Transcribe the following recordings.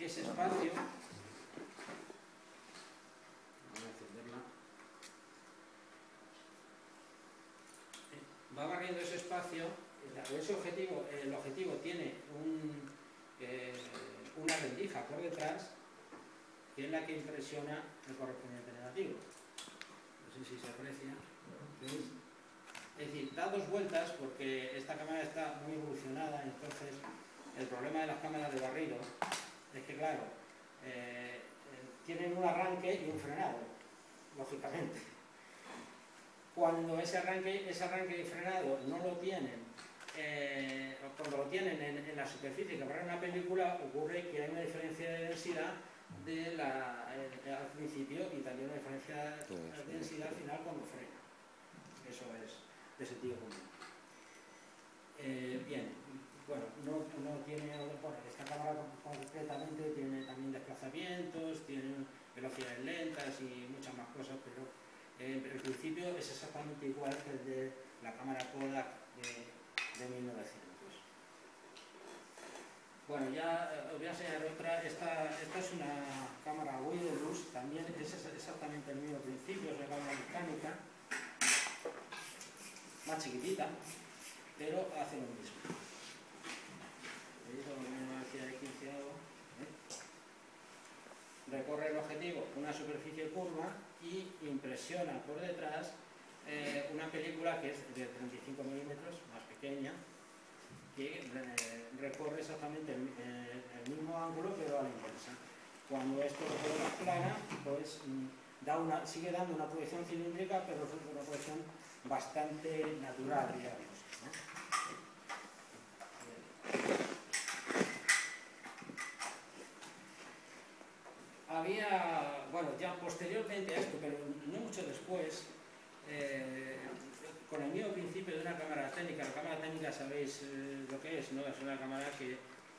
ese espacio, voy a encenderla, va barriendo ese espacio. Ese objetivo, el objetivo tiene una rendija por detrás, que es la que impresiona el correspondiente negativo. No sé si se aprecia. ¿Veis? Es decir, da dos vueltas porque esta cámara está muy evolucionada. Entonces el problema de las cámaras de barrido es que, claro, tienen un arranque y un frenado, lógicamente. Cuando ese arranque y frenado no lo tienen, cuando lo tienen en la superficie que barre una película, ocurre que hay una diferencia de densidad al principio y también una diferencia de densidad al final cuando frena. Eso es de sentido común. Bien, bueno, no tiene, bueno, esta cámara concretamente tiene también desplazamientos, tiene velocidades lentas y muchas más cosas, pero en principio es exactamente igual que el de la cámara Kodak de 1900. Bueno, ya os voy a enseñar otra. Esta es una cámara Wide-Lux, también es exactamente el mismo principio, es una cámara mecánica, más chiquitita, pero hace lo mismo. ¿Veis? Una velocidad de 15 avos. Recorre el objetivo una superficie curva y impresiona por detrás una película que es de 35 milímetros, más pequeña, que recorre exactamente el mismo ángulo pero a la inversa. Cuando esto recorre más plana, pues sigue dando una proyección cilíndrica, pero es una proyección bastante natural, digamos, ¿no? Había, bueno, ya posteriormente a esto, pero no mucho después, con el mismo principio de una cámara técnica. La cámara técnica sabéis lo que es, ¿no? Es una cámara que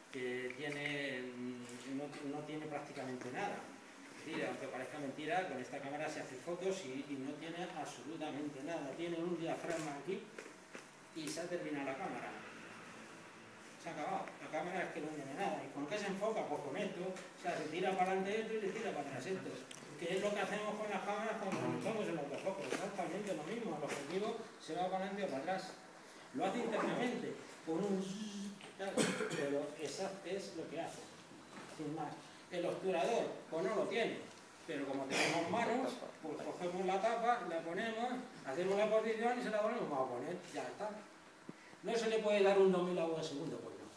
no tiene prácticamente nada. Es decir, aunque parezca mentira, con esta cámara se hace fotos y no tiene absolutamente nada. Tiene un diafragma aquí y se ha terminado la cámara. Se ha acabado. La cámara es que no tiene nada. ¿Y con qué se enfoca? Pues con esto. O sea, se tira para adelante esto y se tira para atrás esto. Que es lo que hacemos con las cámaras cuando montamos el autofoco. Exactamente lo mismo. El objetivo se va para adelante o para atrás. Lo hace internamente, con un... Pero eso es lo que hace. Sin más. El obturador, pues no lo tiene. Pero como tenemos manos, pues cogemos la tapa, la ponemos, hacemos la posición y se la volvemos a poner. Ya está. No se le puede dar un 2000 avos de segundo, pues no.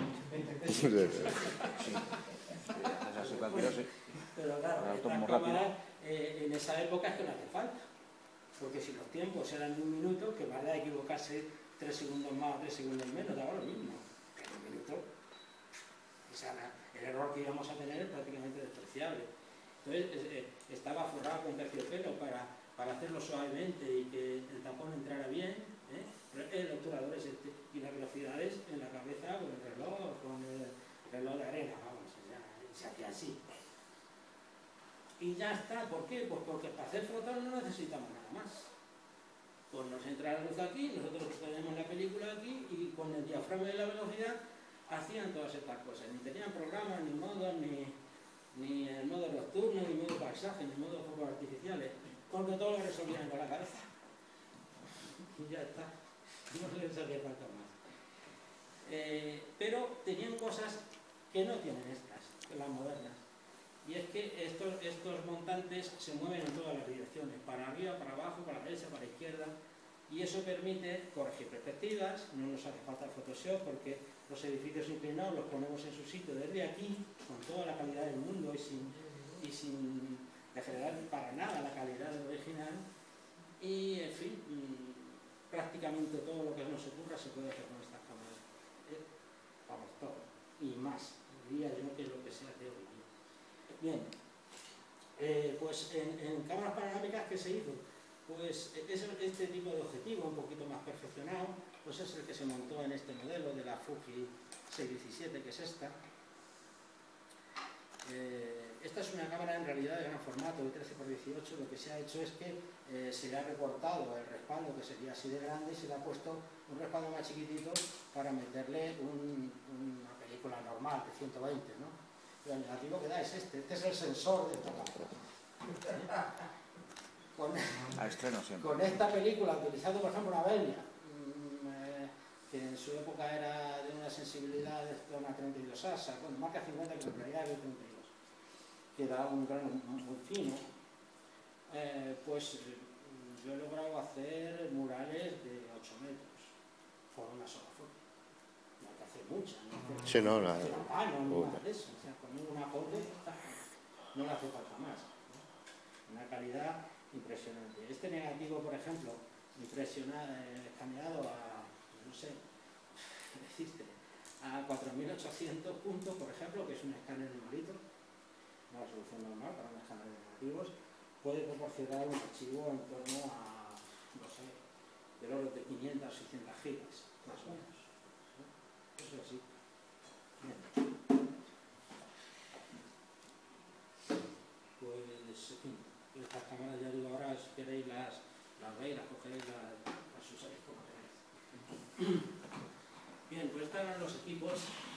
Pero claro, estas cámaras en esa época es que no hace falta. Porque si los tiempos eran de un minuto, que más da equivocarse 3 segundos más o 3 segundos menos, daba lo mismo. Pero un minuto, el error que íbamos a tener es prácticamente despreciable. Entonces estaba forrado con terciopelo para hacerlo suavemente y que el tapón entrara bien. El obturador es este, y las velocidades en la cabeza con el reloj de arena, vamos, se hacía así. Y ya está. ¿Por qué? Pues porque para hacer fotos no necesitamos nada más. Pues nos entra la luz aquí, nosotros tenemos la película aquí y con el diafragma de la velocidad hacían todas estas cosas. Ni tenían programas, ni modos, ni el modo nocturno, ni modo paisaje, ni modo focos artificiales, porque todo lo resolvían con la cabeza. Y ya está. No les hacía falta más. Pero tenían cosas que no tienen las modernas. Y es que estos montantes se mueven en todas las direcciones, para arriba, para abajo, para la derecha, para la izquierda, y eso permite corregir perspectivas. No nos hace falta Photoshop porque los edificios inclinados los ponemos en su sitio desde aquí, con toda la calidad del mundo y sin degradar para nada la calidad del original. Y, en fin, prácticamente todo lo que nos ocurra se puede hacer con estas cámaras. Vamos, todo. Y más, diría yo, que es lo que se hace hoy día. Bien, pues en cámaras panorámicas, ¿qué se hizo? Pues este tipo de objetivo, un poquito más perfeccionado, pues es el que se montó en este modelo de la Fuji 617, que es esta. Esta es una cámara en realidad de gran formato, de 13×18. Lo que se ha hecho es que se le ha recortado el respaldo, que sería así de grande, y se le ha puesto un respaldo más chiquitito para meterle una película normal de 120, ¿no? El negativo que da es este es el sensor de esta cámara. Con esta película, utilizando por ejemplo una Venia, que en su época era de una sensibilidad de zona 32 asa, bueno, marca 50 que en realidad es de 32, que da un grano muy fino, pues yo he logrado hacer murales de 8 metros por una sola foto. No hay que hacer muchas, no hay que hacer no, nada de eso, o sea, con una foto no le hace falta más, ¿no? Una calidad impresionante. Este negativo, por ejemplo, escaneado a, no sé, decirte, a 4800 puntos, por ejemplo, que es un escáner normalito, una resolución normal para un escáner de negativos, puede proporcionar un archivo en torno a, no sé, del orden de 500 o 600 gigas, más o menos. Eso es así. Bien. Pues, en fin, estas cámaras, ya digo, ahora si queréis las veis, las cogéis, las usáis como queréis. Bien, pues estos eran los equipos